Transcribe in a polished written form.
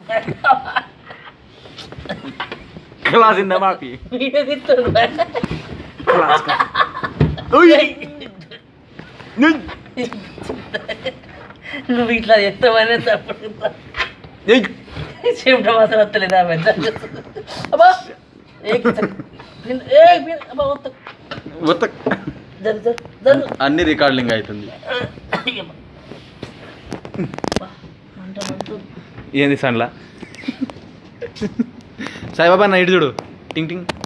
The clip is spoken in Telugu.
క్లాస్ ఇందా మాకి వీడియో తీస్తుండు క్లాస్ నువ్వు ఇట్లా చెప్తావనే తప్పకుండా చెమట మాత్రం వస్తలేదు ఆ పెద్ద అబ్బా అన్ని రికార్డింగ్ అవుతుంది ఏంది సన్లా సాయిబాబా నైట్ చూడు టింగ్ టింగ్